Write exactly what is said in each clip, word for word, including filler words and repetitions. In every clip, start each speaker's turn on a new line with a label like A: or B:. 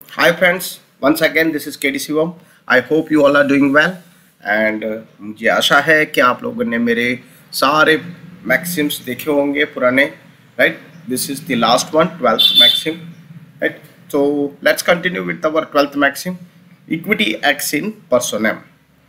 A: Hi friends, once again this is K D Shivam. I hope you all are doing well and uh, मुझे आशा है कि आप लोगों ने मेरे सारे मैक्सिम्स देखे होंगे पुराने, right? This is the last one, twelfth maxim, right? So let's continue with our twelfth maxim. Equity acts in personam.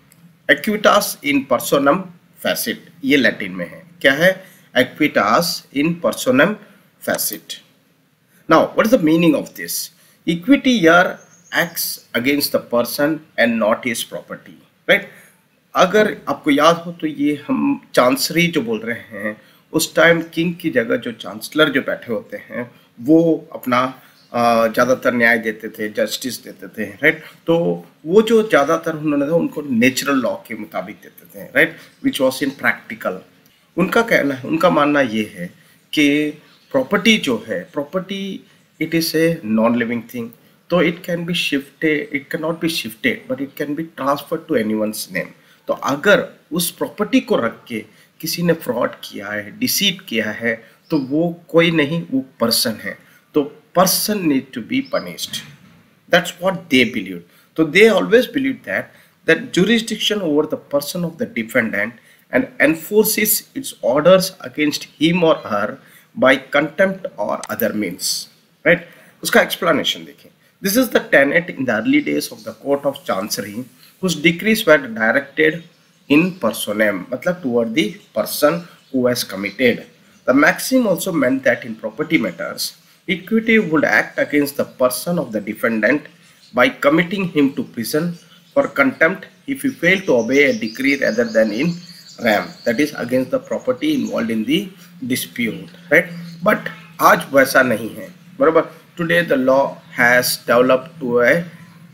A: Equitas in personam facit. ये लैटिन में है. क्या है? Equitas in personam facit. Now, what is the meaning of this? Equity here acts against the person and not his property, right? अगर आपको याद हो तो ये हम चांसरी जो बोल रहे हैं, उस टाइम किंग की जगह जो चांसलर जो बैठे होते हैं वो अपना ज़्यादातर न्याय देते थे, जस्टिस देते थे, राइट? तो वो जो ज़्यादातर उन्होंने था उनको नेचुरल लॉ के मुताबिक देते थे, right? Which was in practical. उनका कहना है, उनका मानना ये है कि प्रॉपर्टी जो है, property it is a non living thing, तो it can be shifted, it can not be shifted but it can be transferred to anyone's name. तो अगर उस प्रॉपर्टी को रख के किसी ने फ्रॉड किया है, डिसीट किया है, तो वो कोई नहीं, वो पर्सन है. तो person need to be punished. That's what they believe. तो they always believe that that jurisdiction over the person of the defendant and enforces its orders against him or her by contempt or other means, right? उसका explanation देखें. This is the tenet in the early days of the court of chancery, whose decrees were directed in personam, मतलब toward the person who has committed. The maxim also meant that in property matters, equity would act against the person of the defendant by committing him to prison for contempt if he failed to obey a decree rather than in rem, that is against the property involved in the dispute, right? But आज वैसा नहीं है, बराबर. Today the law has developed to a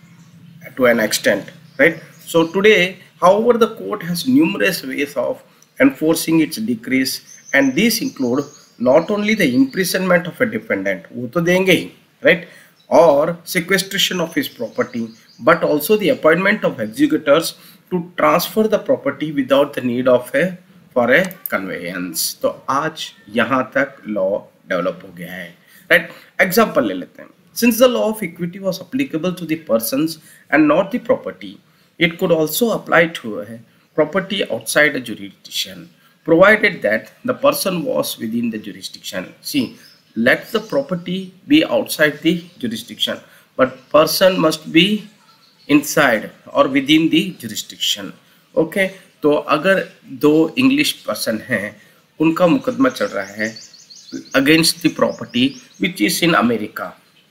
A: to an extent, right? So today, however, the court has numerous ways of enforcing its decrees, and these include not only the imprisonment of a defendant, वो तो देंगे ही, right, or sequestration of his property, but also the appointment of executors to transfer the property without the need of a for a conveyance. तो आज यहाँ तक law develop हो गया है, right? Example ले लेते हैं. Since the law of equity was applicable to the persons and not the property, it could also apply to a property outside a jurisdiction, provided that the person was within the jurisdiction. See, let the property be outside the jurisdiction, but person must be inside or within the jurisdiction. Okay, तो अगर दो English person हैं, उनका मुकदमा चल रहा है against the property which is in America,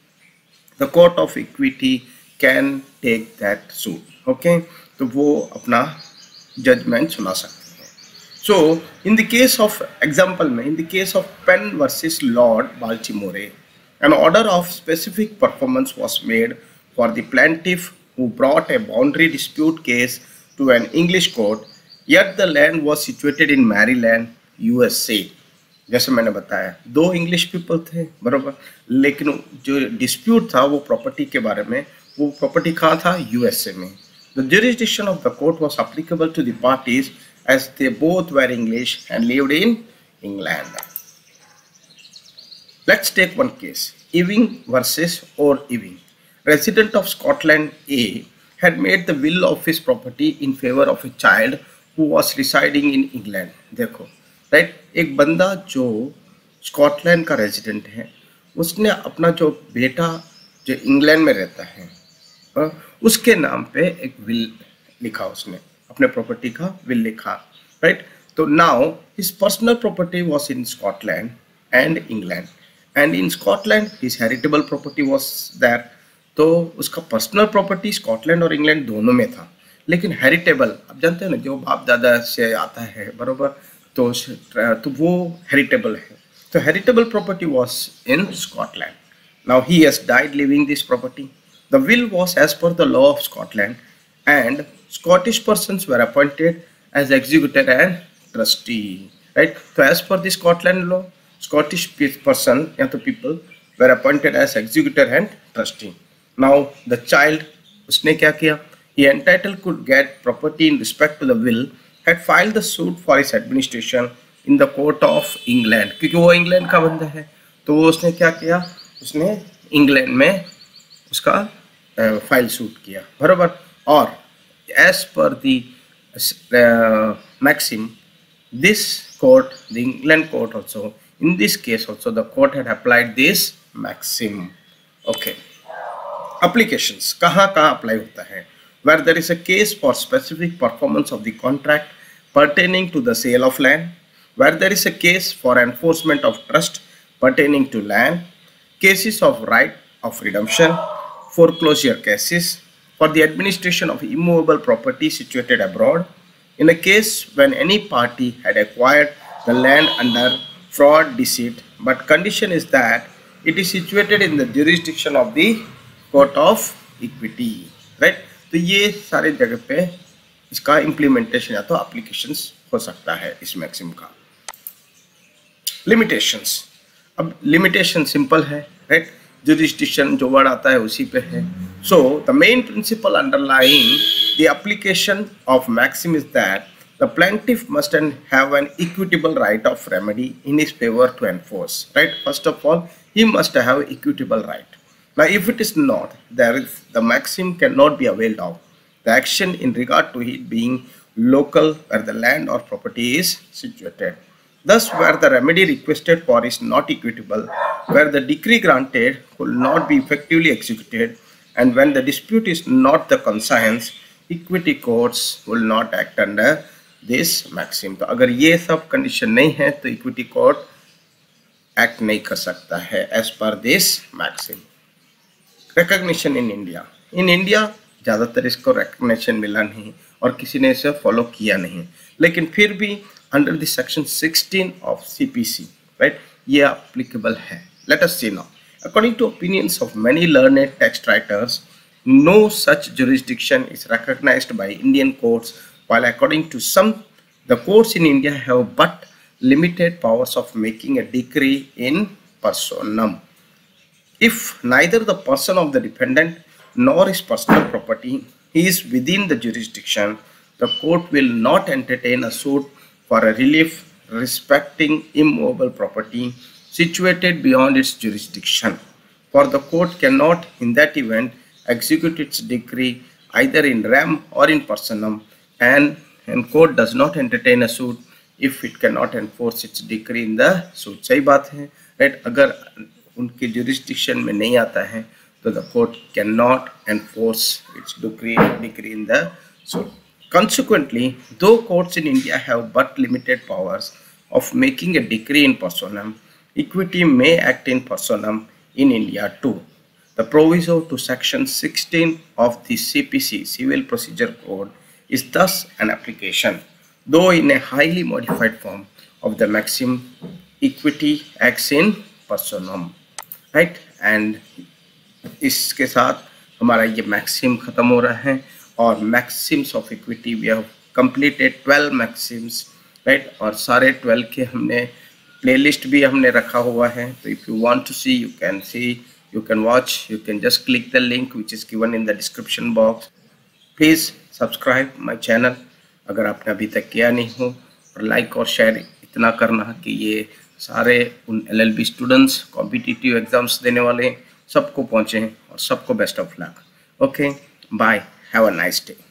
A: the court of equity can take that suit. Okay, तो वो अपना judgment सुना सकते हैं. So in the case of example में, in the case of Penn versus Lord Baltimore, an order of specific performance was made for the plaintiff who brought a boundary dispute case to an English court, yet the land was situated in Maryland, U S A. जैसे मैंने बताया, दो English people थे, बराबर, लेकिन जो dispute था वो प्रॉपर्टी के बारे में, वो प्रॉपर्टी कहाँ था? यूएसए में. The jurisdiction of the court was applicable to the parties as they both were English and lived in England. Let's take one case. Ewing versus or Ewing. Resident of Scotland A had made the will of his property in favor of a child who was residing in England. देखो, right, एक बंदा जो Scotland का resident है, उसने अपना जो बेटा जो इंग्लैंड में रहता है, उसके नाम पे एक विल लिखा, उसने अपने प्रॉपर्टी का विल लिखा, राइट. तो now his personal property was in Scotland and England, and in Scotland his heritable property was there. तो उसका पर्सनल प्रॉपर्टी स्कॉटलैंड और इंग्लैंड दोनों में था, लेकिन हेरिटेबल, आप जानते हैं ना, जो बाप दादा से आता है, बराबर, तो तो वो हेरिटेबल है. तो heritable property was in Scotland. Now he has died living this property. The will was as per the law of Scotland and Scottish persons were appointed as executor and trustee, right. तो as per the Scotland law, Scottish person या तो people were appointed as executor and trustee. Now the child, उसने क्या किया? He entitled could get property in respect to the will had filed the suit for his administration in the court of England, क्योंकि वो England का बंदा है. तो वो उसने क्या किया? उसने इंग्लैंड में उसका फाइल सूट किया बराबर। और as per the maxim, this court, the England court also, in this case also the court had applied this maxim. Okay, applications कहाँ कहाँ अप्लाई होता है? Where there is a case for specific performance of the contract pertaining to the sale of land, where there is a case for enforcement of trust pertaining to land, cases of right of redemption, foreclosure cases, for the administration of immovable property situated abroad, in a case when any party had acquired the land under fraud, deceit, but condition is that it is situated in the jurisdiction of the court of equity, right? तो ये सारे जगह पे इसका implementation या तो applications हो सकता है इस मैक्सिम का। लिमिटेशंस, अब लिमिटेशन सिंपल है, राइट? जुरिस्डिक्शन जो वर्ड आता है उसी पे है। So the main principle underlying the application of maxim is that the plaintiff must have an equitable right of remedy in his favour to enforce, right? First of all he must have equitable right. Now if it is not, there is the maxim cannot be availed of, the action in regard to it being local where the land or property is situated. Thus, where the remedy requested for is not equitable, where the decree granted could not be effectively executed, and when the dispute is not the conscience, equity courts will not act under this maxim. तो अगर ये सब condition नहीं है तो equity court act नहीं कर सकता है as per this maxim. Recognition in India, in India ज़्यादातर इसको रिकग्निशन मिला नहीं और किसी ने इसे फॉलो किया नहीं, लेकिन फिर भी under the section sixteen of CPC, right, ये एप्लीकेबल है. Let us see now. According to opinions of many learned text writers, no such jurisdiction is recognized by Indian courts, while according to some, the courts in India have but limited powers of making a decree in personam. If neither the person of the defendant nor his personal property is within the jurisdiction, the court will not entertain a suit for a relief respecting immovable property situated beyond its jurisdiction. For the court cannot, in that event, execute its decree either in rem or in personam, and, and court does not entertain a suit if it cannot enforce its decree in the suit. सही बात है, right? अगर उनके jurisdiction में नहीं आता है तो the court cannot enforce its decree decree in the suit. Consequently, though courts in India have but limited powers of making a decree in personam, equity may act in personam in India too. The proviso to section sixteen of the C P C, Civil Procedure Code, is thus an application, though in a highly modified form, of the maxim equity acts in personam. Right, and इसके साथ हमारा ये maxim ख़त्म हो रहा है और maxims of equity we have completed twelve maxims, right, और सारे ट्वेल्व के हमने प्लेलिस्ट भी हमने रखा हुआ है. तो if you want to see you can see, you can watch, you can just click the link which is given in the description box. Please subscribe my channel अगर आपने अभी तक किया नहीं हो, और लाइक और शेयर इतना करना कि ये सारे उन एलएलबी स्टूडेंट्स, कॉम्पिटिटिव एग्जाम्स देने वाले सबको पहुँचे और सबको best of luck. Okay, bye, have a nice day.